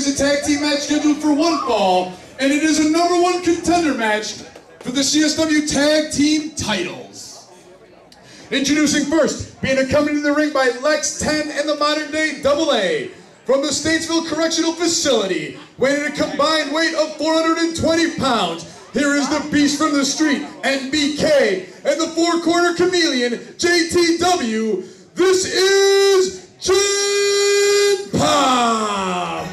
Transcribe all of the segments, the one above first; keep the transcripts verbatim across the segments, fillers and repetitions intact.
is a tag team match scheduled for one fall, and it is a number one contender match for the C S W Tag Team titles. Introducing first, being accompanied in the ring by Lex ten and the modern day Double A. From the Statesville Correctional Facility, weighing a combined weight of four hundred twenty pounds, here is the Beast from the Street, N B K, and the four-corner chameleon, J T W. This is Gen Pop!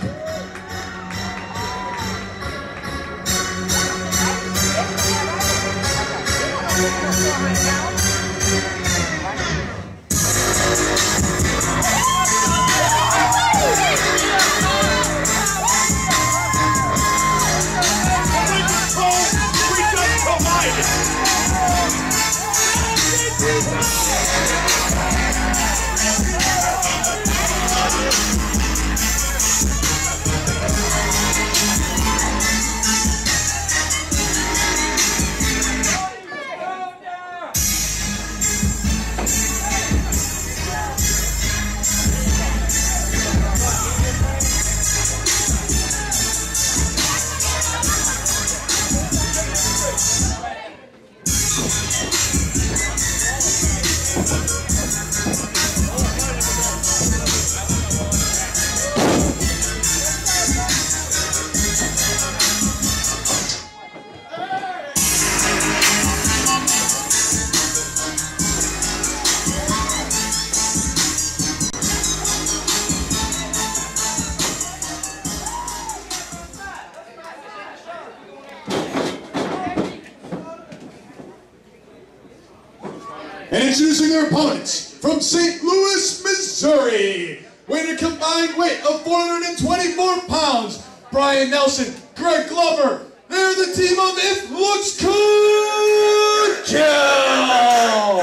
And introducing their opponents, from Saint Louis, Missouri, weighing a combined weight of four hundred twenty-four pounds, Brian Nelson, Greg Glover. They're the team of If Looks Could Kill!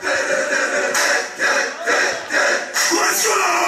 Let's go!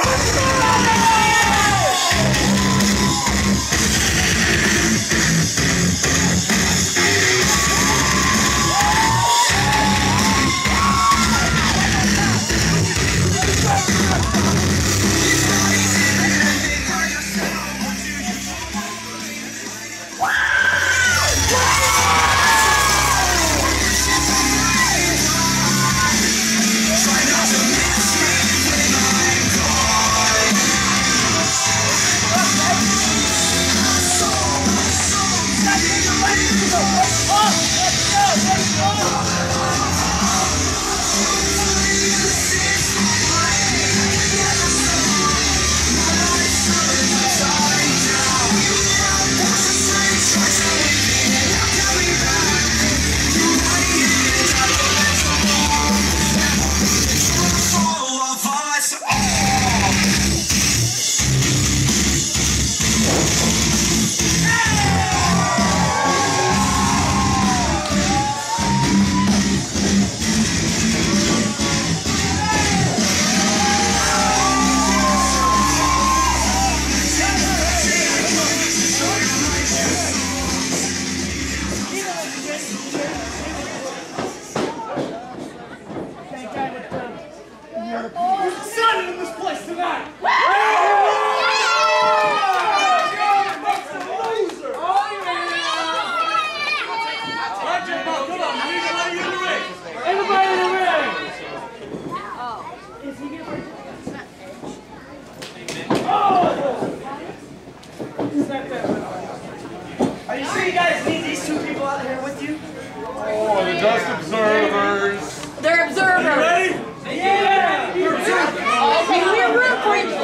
Are you sure you guys need these two people out here with you? Oh, they're just observers. They're observers. Are you ready? Yeah! You're observers. Okay, we're root for you.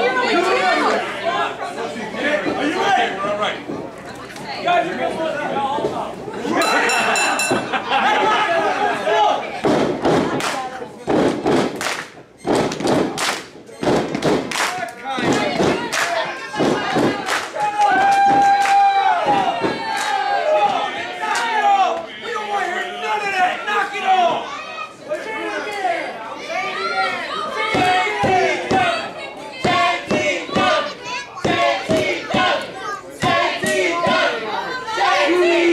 Are you ready? We're all right. You guys are going to let me all out. Tag team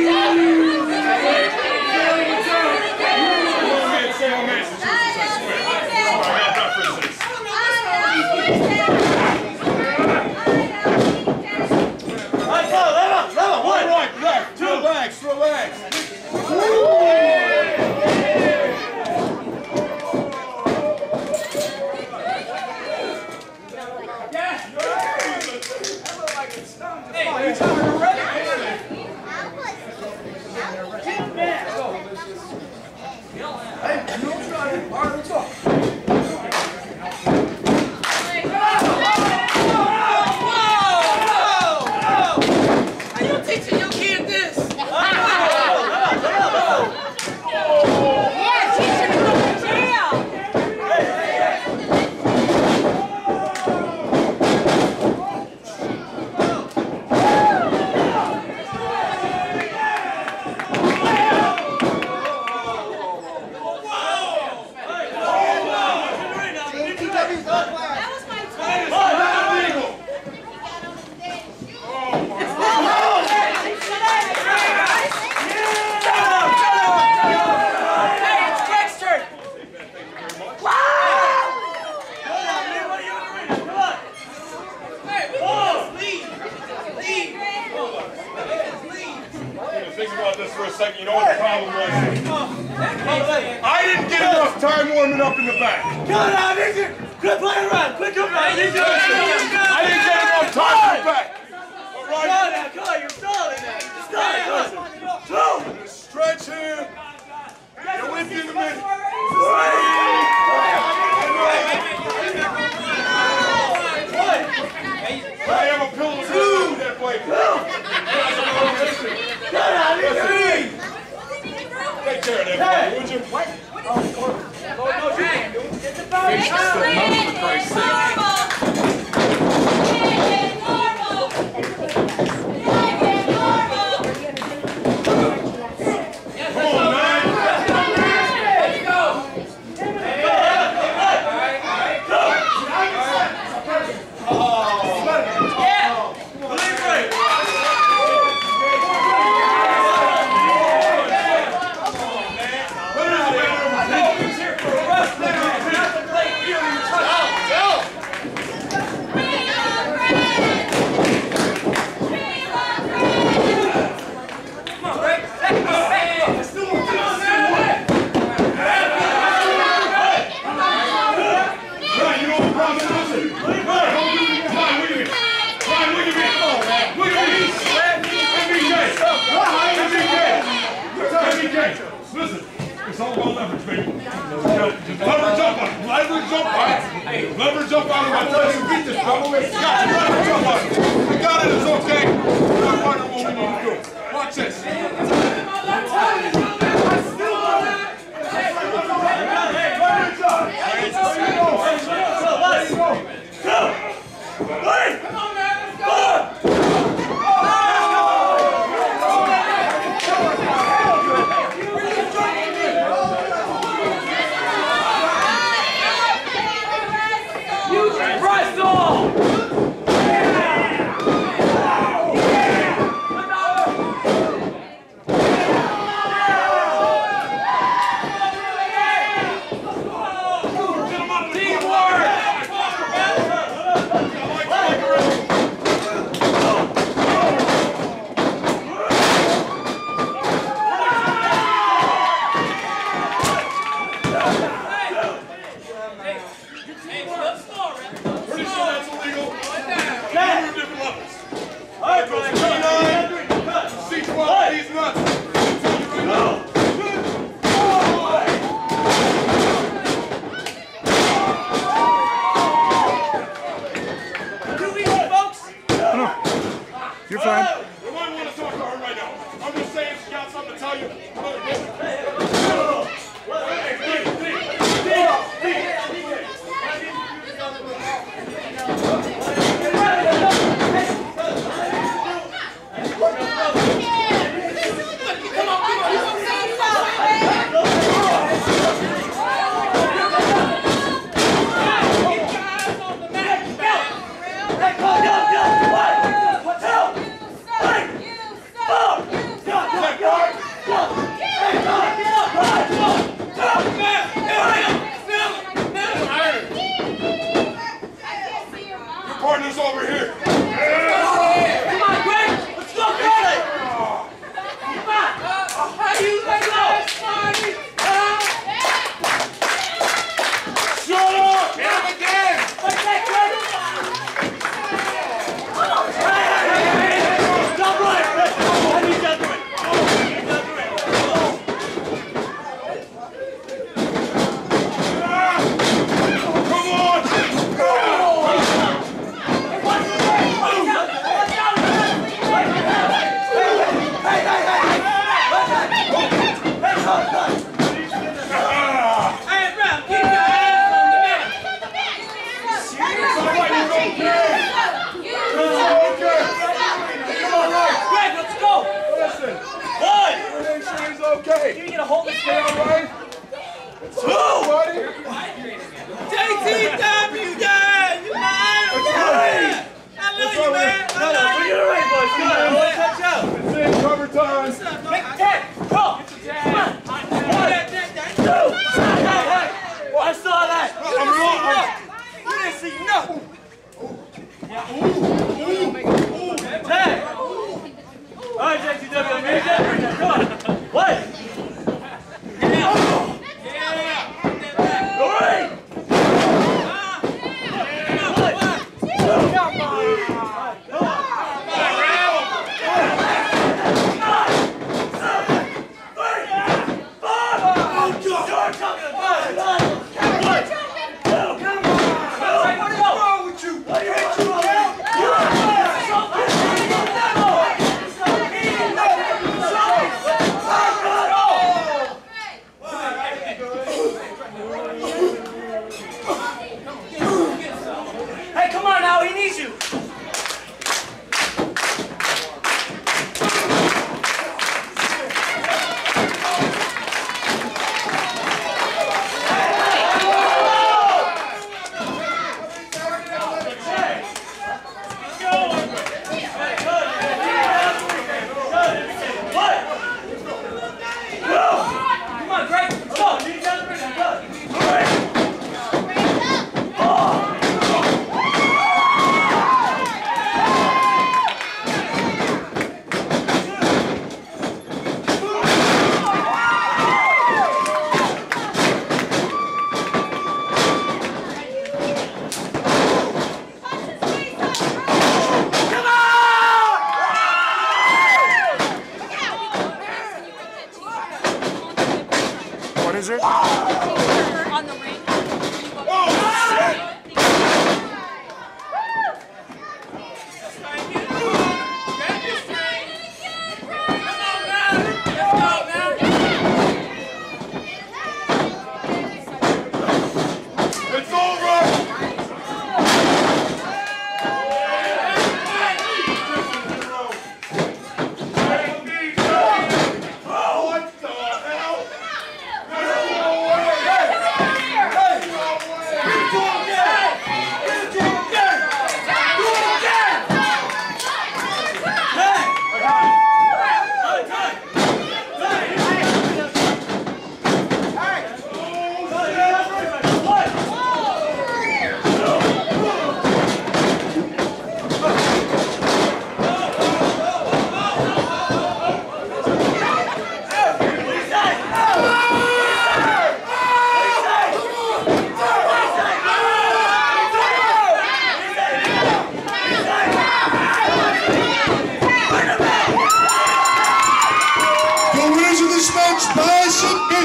this for a second. You know what the problem was? I didn't get enough time warming up in the back. Cut out, Victor! Quit playing around! Quit coming back! I didn't get enough time in the back. All right? Come on now, come on, you're stalling now. You're stalling. Two! Stretch here. Get with you in a minute. I have a pillow to that blanket. Take care of that blanket, would you? What? Listen, it's all about leverage, baby. Just leverage up on it. Leverage up on it. Leverage up on it. I tell you, beat this, bro. Leverage up on it. We got it. It's okay. We're not part of what we need to do. Watch this. You're fine. You might want to talk to her right now. I'm just saying she got something to tell you. What?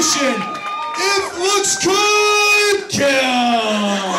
submission. If looks good, kill.